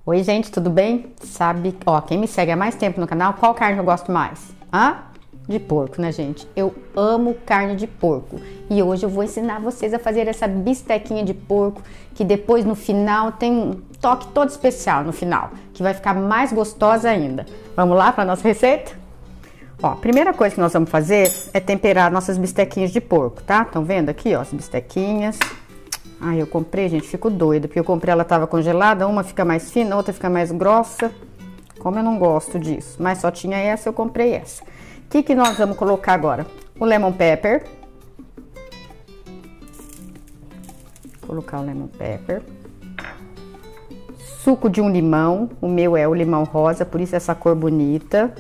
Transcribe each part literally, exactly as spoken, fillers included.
Oi, gente, tudo bem? Sabe, ó, quem me segue há mais tempo no canal, qual carne eu gosto mais? Hã? De porco, né, gente? Eu amo carne de porco. E hoje eu vou ensinar vocês a fazer essa bistequinha de porco, que depois no final tem um toque todo especial no final, que vai ficar mais gostosa ainda. Vamos lá para nossa receita? Ó, a primeira coisa que nós vamos fazer é temperar nossas bistequinhas de porco, tá? Estão vendo aqui, ó, as bistequinhas. Ai, eu comprei, gente, fico doida, porque eu comprei, ela tava congelada, uma fica mais fina, outra fica mais grossa. Como eu não gosto disso, mas só tinha essa, eu comprei essa. O que que nós vamos colocar agora? O lemon pepper. Vou colocar o lemon pepper. Suco de um limão, o meu é o limão rosa, por isso essa cor bonita.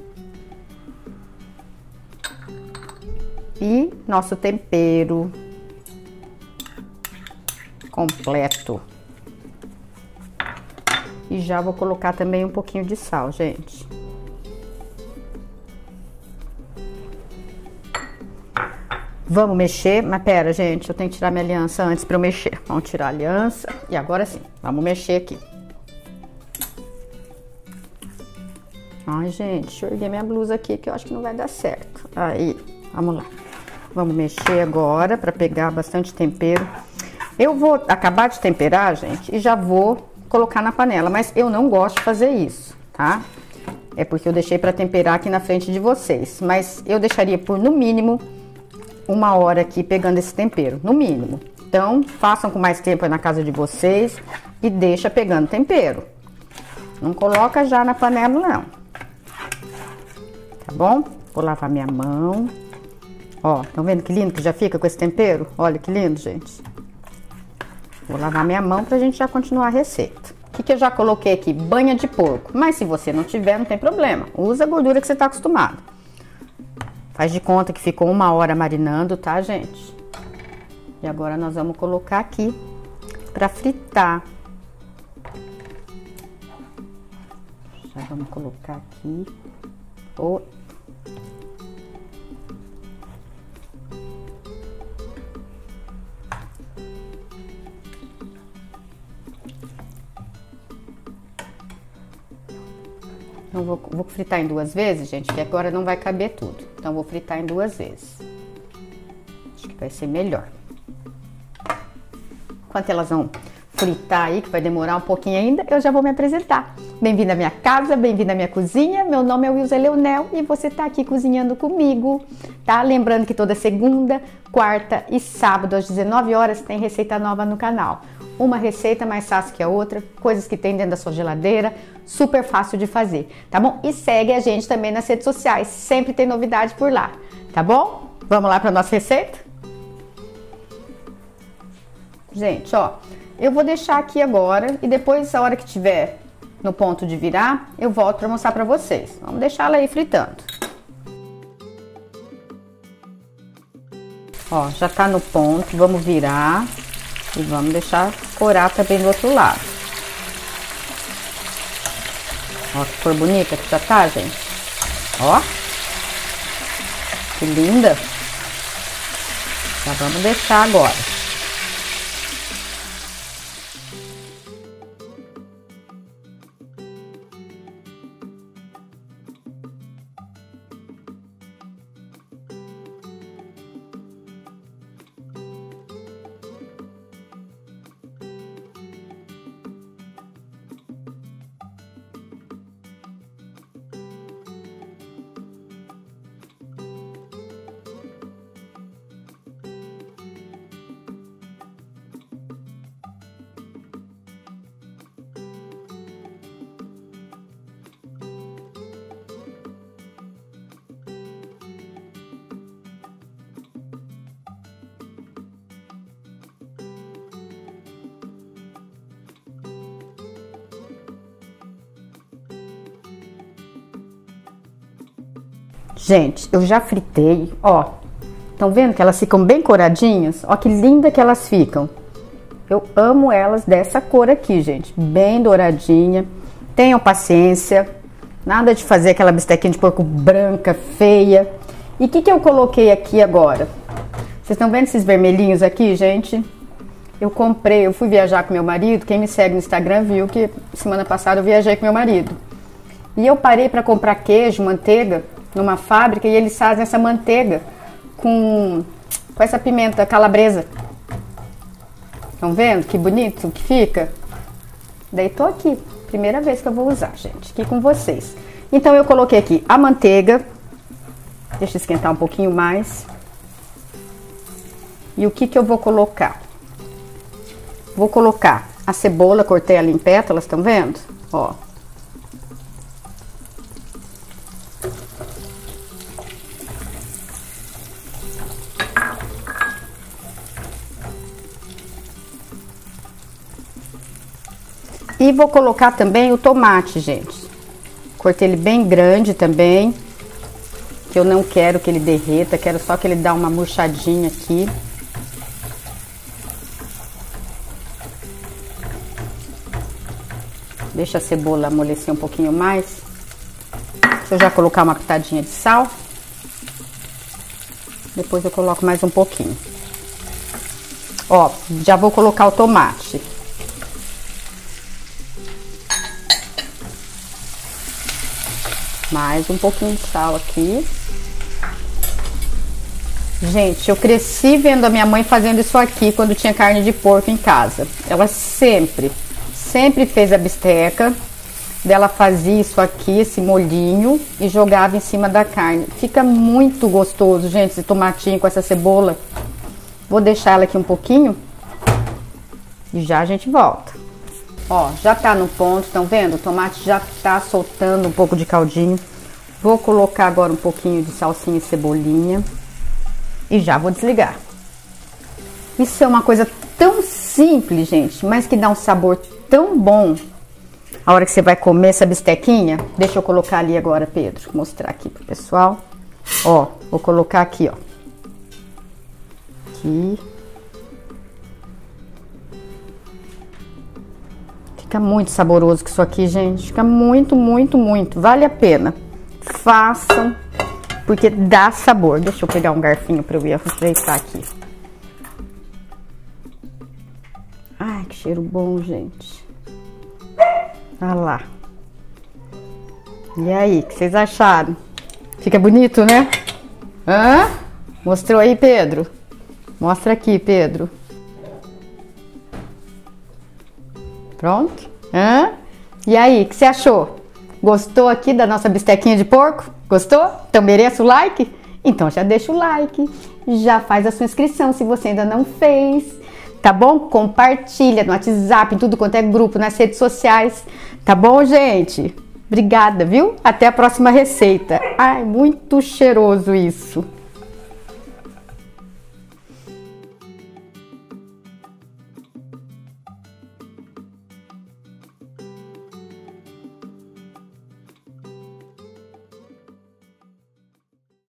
E nosso tempero completo. E já vou colocar também um pouquinho de sal, gente. Vamos mexer, mas pera, gente, eu tenho que tirar minha aliança antes para eu mexer. Vamos tirar a aliança e agora sim, vamos mexer aqui. Ai, gente, deixa eu erguer minha blusa aqui que eu acho que não vai dar certo. Aí, vamos lá. Vamos mexer agora para pegar bastante tempero. Eu vou acabar de temperar, gente, e já vou colocar na panela, mas eu não gosto de fazer isso, tá? É porque eu deixei para temperar aqui na frente de vocês, mas eu deixaria por no mínimo uma hora aqui pegando esse tempero, no mínimo. Então, façam com mais tempo aí na casa de vocês e deixa pegando tempero. Não coloca já na panela, não. Tá bom? Vou lavar minha mão. Ó, estão vendo que lindo que já fica com esse tempero? Olha que lindo, gente. Vou lavar minha mão pra gente já continuar a receita. O que que eu já coloquei aqui? Banha de porco. Mas se você não tiver, não tem problema. Usa a gordura que você tá acostumado. Faz de conta que ficou uma hora marinando, tá, gente? E agora nós vamos colocar aqui pra fritar. Já vamos colocar aqui. Oh. Então, vou, vou fritar em duas vezes, gente, que agora não vai caber tudo. Então, vou fritar em duas vezes. Acho que vai ser melhor. Enquanto elas vão fritar aí, que vai demorar um pouquinho ainda, eu já vou me apresentar. Bem-vindo à minha casa, bem-vindo à minha cozinha. Meu nome é Wilza Leonel e você tá aqui cozinhando comigo, tá? Lembrando que toda segunda, quarta e sábado às dezenove horas tem receita nova no canal. Uma receita mais fácil que a outra, coisas que tem dentro da sua geladeira, super fácil de fazer, tá bom? E segue a gente também nas redes sociais, sempre tem novidade por lá, tá bom? Vamos lá para nossa receita? Gente, ó, eu vou deixar aqui agora e depois, a hora que tiver no ponto de virar, eu volto para mostrar para vocês. Vamos deixar ela aí fritando. Ó, já tá no ponto, vamos virar. E vamos deixar corar também do outro lado. Ó, que cor bonita que já tá, gente. Ó. Que linda. Já vamos deixar agora. Gente, eu já fritei, ó. Estão vendo que elas ficam bem coradinhas? Ó que linda que elas ficam. Eu amo elas dessa cor aqui, gente. Bem douradinha. Tenham paciência. Nada de fazer aquela bistequinha de porco branca, feia. E o que que eu coloquei aqui agora? Vocês estão vendo esses vermelhinhos aqui, gente? Eu comprei, eu fui viajar com meu marido. Quem me segue no Instagram viu que semana passada eu viajei com meu marido. E eu parei para comprar queijo, manteiga, numa fábrica, e eles fazem essa manteiga com, com essa pimenta calabresa. Estão vendo que bonito que fica? Daí tô aqui, primeira vez que eu vou usar, gente, aqui com vocês. Então eu coloquei aqui a manteiga, deixa esquentar um pouquinho mais. E o que que eu vou colocar? Vou colocar a cebola, cortei ela em pétalas, estão vendo? Ó. E vou colocar também o tomate, gente. Cortei ele bem grande também, que eu não quero que ele derreta, quero só que ele dá uma murchadinha aqui. Deixa a cebola amolecer um pouquinho mais. Deixa eu já colocar uma pitadinha de sal. Depois eu coloco mais um pouquinho. Ó, já vou colocar o tomate. Mais um pouquinho de sal aqui. Gente, eu cresci vendo a minha mãe fazendo isso aqui quando tinha carne de porco em casa. Ela sempre... Sempre fez a bisteca, dela fazia isso aqui, esse molhinho, e jogava em cima da carne. Fica muito gostoso, gente, esse tomatinho com essa cebola. Vou deixar ela aqui um pouquinho e já a gente volta. Ó, já tá no ponto, estão vendo? O tomate já tá soltando um pouco de caldinho. Vou colocar agora um pouquinho de salsinha e cebolinha e já vou desligar. Isso é uma coisa tão simples, gente, mas que dá um sabor tão bom. A hora que você vai comer essa bistequinha, deixa eu colocar ali agora, Pedro, mostrar aqui pro pessoal. Ó, vou colocar aqui, ó. Aqui. Fica muito saboroso que isso aqui, gente. Fica muito, muito, muito. Vale a pena. Façam, porque dá sabor. Deixa eu pegar um garfinho pra eu ir aproveitar aqui. Ai, que cheiro bom, gente. Olha lá. E aí, o que vocês acharam? Fica bonito, né? Hã? Mostrou aí, Pedro? Mostra aqui, Pedro. Pronto? Hã? E aí, o que você achou? Gostou aqui da nossa bistequinha de porco? Gostou? Então mereço o like? Então já deixa o like. Já faz a sua inscrição se você ainda não fez. Tá bom? Compartilha no WhatsApp, em tudo quanto é grupo, nas redes sociais. Tá bom, gente? Obrigada, viu? Até a próxima receita. Ai, muito cheiroso isso.